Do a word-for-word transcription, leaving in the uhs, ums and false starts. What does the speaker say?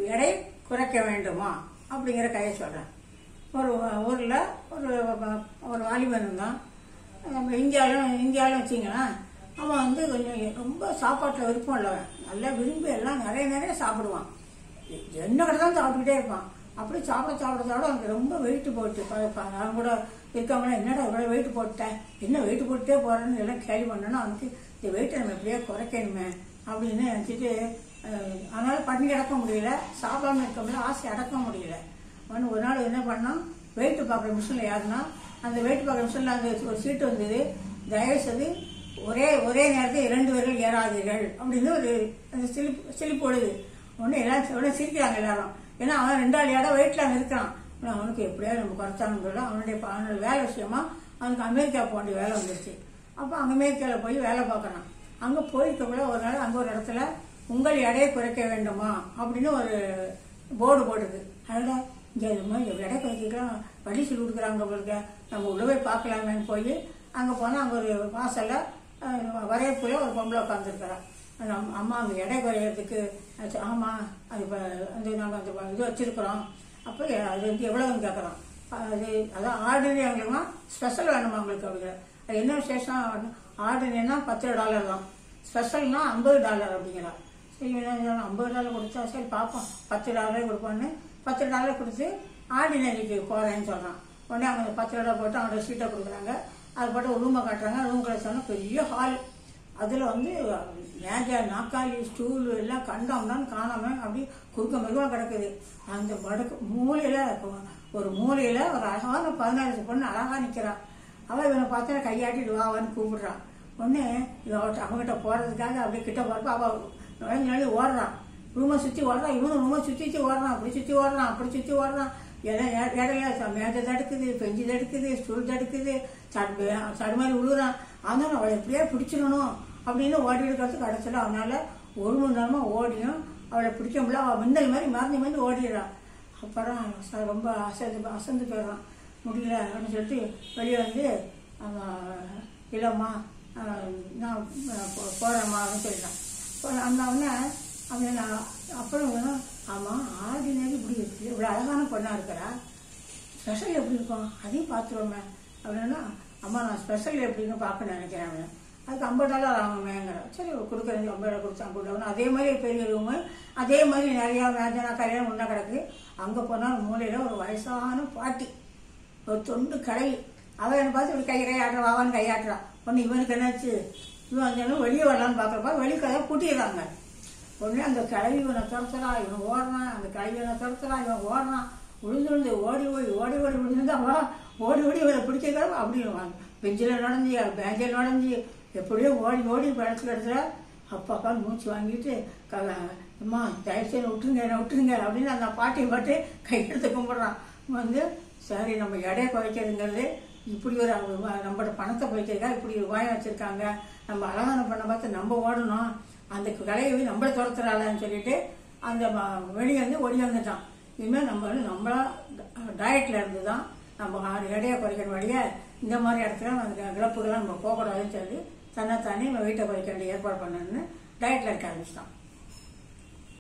எடை குறைக்க வேண்டுமா அப்படிங்கிற கதையை சொல்கிறேன். ஒரு ஊரில் ஒரு ஒரு வாலிபன் இருந்தான். நம்ம இந்தியாவிலும் இந்தியாவிலும் வச்சிங்களேன், அவன் வந்து கொஞ்சம் ரொம்ப சாப்பாட்டில் விருப்பம் இல்லவன். நல்லா விரும்பி எல்லாம் நிறைய நிறைய சாப்பிடுவான். என்ன கடை தான் சாப்பிட்டுக்கிட்டே இருப்பான். அப்படி சாப்பிட சாப்பிட சாப்பிட அவனுக்கு ரொம்ப வெயிட்டு போட்டு நான் கூட இருக்கவங்களாம் என்னடா இவ்வளோ வெயிட்டு போட்டேன், என்ன வெயிட்டு போட்டுட்டே போகிறேன்னு எல்லாம் கேள்வி பண்ணோன்னா அவனுக்கு இந்த வெயிட்டை நம்ம எப்படியே குறைக்கணுமே அப்படின்னு நினச்சிட்டு அதனால் பண்ணி அடக்க முடியல, சாப்பிடாம இருக்க முடியல, ஆசை அடக்க முடியல. அவனு ஒரு நாள் என்ன பண்ணான், வெயிட்டு பார்க்குற மிஷினில் யாருன்னா அந்த வெயிட்டு பார்க்குற மிஷினில் அந்த ஒரு சீட்டு வந்தது, தயவுசெய்து ஒரே ஒரே நேரத்தில் இரண்டு பேர்கள் ஏறாதீர்கள் அப்படின்னு ஒரு அந்த சிலிப்பு சிலிப்பு ஒழுது. ஒன்று எல்லாரும் உடனே சிரிக்கிறாங்க எல்லாரும். ஏன்னா அவன் ரெண்டாள் இடம் வெயிட்டில் அங்கே இருக்கிறான். அவனுக்கு எப்படியாவது நம்ம குறைச்சானுங்களோ அவனுடைய அவனோட வேலை விஷயமா அவனுக்கு அமெரிக்கா போக வேண்டிய வேலை வந்துருச்சு. அப்போ அங்கே அமெரிக்காவில் போய் வேலை பார்க்குறான். அங்கே போயிருக்கக்குள்ள ஒரு நாள் அங்கே ஒரு இடத்துல உங்கள் எடையை குறைக்க வேண்டுமா அப்படின்னு ஒரு போர்டு போடுது. அதனால் இங்கே இது மாதிரி எடை குறைக்கலாம் வழி சொல்லி கொடுக்குறாங்க உங்களுக்கு, நம்ம உள்ளவே பார்க்கலாமேன்னு போய் அங்கே போனால் அங்கே ஒரு வாசலில் வரையப்புல ஒரு பொம்பளை உட்காந்துருக்குறான். அம்மா அங்கே எடை குறையிறதுக்கு ஆமாம் அது இப்போ வந்து நாங்கள் அந்த இது வச்சுருக்குறோம், அப்போ அது வந்து எவ்வளோன்னு கேட்குறோம். அது அதான் ஆர்டினரி அவங்களுக்குமா ஸ்பெஷல் வேணுமா அவங்களுக்கு அப்படிங்கிற. அது என்ன விசேஷம், ஆர்டினரினா பத்து டாலர் தான், ஸ்பெஷல்னா ஐம்பது டாலர் அப்படிங்கிறா. சரி என்ன ஐம்பது டாலர் கொடுத்தா சரி பார்ப்போம் பத்து டாலரே கொடுப்போன்னு பத்து டாலர் கொடுத்து ஆர்டினரிக்கு போகிறேன்னு சொல்கிறான். உடனே அவங்க பத்து டாலர் போட்டு அவங்களோட சீட்டை கொடுக்குறாங்க. அது போட்டு ஒரு ரூமை காட்டுறாங்க. ரூம் கிடைச்சோன்னா பெரிய ஹால், அதில் வந்து மேஜை நாக்காளி ஸ்டூலு எல்லாம் கண்டோம்னான்னு காணாமல் அப்படி குறுக்க மெதுவாக கிடக்குது. அந்த வடக்கு மூலையில் ஒரு மூலையில் ஒரு அழகான பதினாறு பொண்ணு அழகாக நிற்கிறான். அவள் இவனை பார்த்தா கையாட்டிட்டு வாவான்னு கூப்பிடுறான். ஒன்று இவன் அவங்ககிட்ட போகிறதுக்காக அப்படியே கிட்ட போகிறப்ப அவள் நுழைஞ்சு நுழைஞ்சு ஓடுறான். ரூமை சுற்றி ஓடுறான். இவனும் ரூமை சுற்றி சுற்றி ஓடுறான். அப்படி சுற்றி ஓடுறான் அப்படி சுற்றி ஓடுறான். இடம் இடையில மேஜை தடுக்குது, பெஞ்சு தடுக்குது, ஸ்டூல் தடுக்குது, சடு சடு மாதிரி விழுகிறான். அதனால அவளை எப்படியே பிடிச்சிடணும் அப்படின்னு ஓடி இருக்கிறது கடைசியில் அவனால் ஒரு மணி நேரமாக ஓடியும் அவளை பிடிக்க முடியல. அவள் மின்னல் மாதிரி மறந்து மறந்து ஓடிடுறான். அப்புறம் ரொம்ப அசந்து அசந்து போயிடுறான். முடியல அப்படின்னு சொல்லிட்டு வெளியே வந்து இல்லைம்மா நான் போகிறேம்மா அப்படின்னு சொல்லிட்டான். அந்த அவனை அவன் நான் அப்புறம் ஆமாம் ஆர்டினரி இப்படி இருக்குது, இவ்வளோ அழகான பொண்ணாக இருக்கிறா, ஸ்பெஷல் எப்படி இருக்கும் அதையும் பார்த்துருவோமே அப்படின்னா, அம்மா நான் ஸ்பெஷல் எப்படின்னு பார்க்க நினைக்கிறேன். அவன் அதுக்கு ஐம்பது டாலர் ஆகுமேங்கிற. சரி கொடுக்குறது ஐம்பது டாலர் கொடுத்து ஐம்பது டாலர். அதே மாதிரி பெரிய ரூமு, அதே மாதிரி நிறையா மேஜனா கரையாக ஒன்றா கிடக்கு. அங்கே போனால் மூலையில் ஒரு வயசான பாட்டி, ஒரு தொண்டு கடை. அவன் என்னை பார்த்து இப்படி கை கையாட்டுறான், வாவான்னு கையாட்டுறான். ஒன்று இவனுக்கு என்னாச்சு, இவன் அஞ்சனும் வெளியே வரலான்னு பார்க்குறப்பா வெளியே கதையை கூட்டிடுறாங்க. உடனே அந்த கிழவி இவனை துரத்துறா, இவன் ஓடுறான், அந்த கிழவி இவனை துரத்துறான், இவன் ஓடுறான். விழுந்து விழுந்து ஓடி ஓடி ஓடி ஓடி விழுந்து அவன் ஓடி ஓடி இவனை பிடிச்சிக்கிறான். அப்படின்னு பெஞ்சில் நுழைஞ்சி பேஞ்சில் நுழைஞ்சி எப்படியோ ஓடி ஓடி பழத்தில் எடுத்துற. அப்பாப்பா மூச்சு வாங்கிட்டு அம்மா தயவுசெய்து விட்டுருங்க என்ன விட்டுருங்க அப்படின்னு அந்த பாட்டியை பாட்டு கையெடுத்து கும்பிட்றான். வந்து சரி நம்ம எடையை குறைக்கிறதுங்கிறது இப்படி ஒரு நம்மளோட பணத்தை குறைக்கிறதுக்கா இப்படி ஒரு உபாயம் வச்சுருக்காங்க, நம்ம அழகான பண்ண பார்த்து நம்ம ஓடணும், அந்த கலையை நம்மளை துரத்துறாளான்னு சொல்லிட்டு அந்த வெளியே வந்து ஒடி வந்துட்டான். இனிமேல் நம்ம வந்து நம்மளா டயட்டில் இருந்து தான் நம்ம எடையை குறைக்கிற வழியை இந்த மாதிரி இடத்துல அந்த இழப்புகள்லாம் நம்ம போகக்கூடாதுன்னு சொல்லி தன்னைத்தானே நம்ம வீட்டை குறைக்க வேண்டிய ஏற்பாடு பண்ணணுன்னு டயட்டில் இருக்க ஆரம்பிச்சிட்டான்.